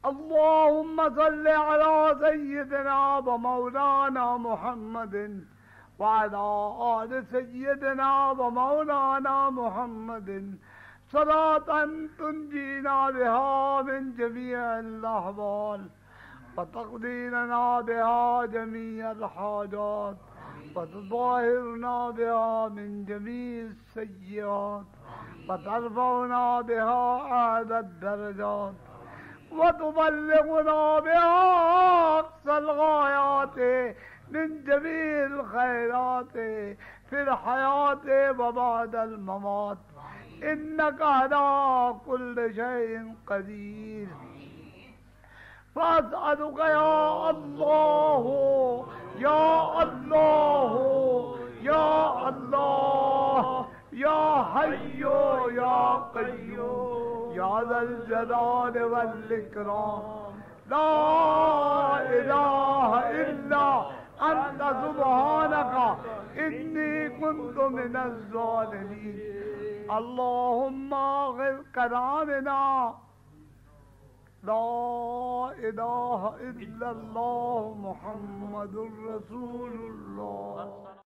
اللهم صل على سيدنا ومولانا محمد وعلى آل سيدنا ومولانا محمد صلاة تنجينا بها من جميع الأحوال وتقضي لنا بها جميع الحاجات وتطهرنا بها من جميع السيئات وترفعنا بها أعلى الدرجات وتبلغنا بها أقصى الغايات من جميع الخيرات في الحياة وبعد الممات إنك على كل شيء قدير. فأسألك يا الله يا الله يا الله يا حي يا قيوم يا ذا الجلال والإكرام لا إله إلا أنت سبحانك إني كنت من الظالمين. اللهم اغفر كلامنا لا إله إلا الله محمد رسول الله.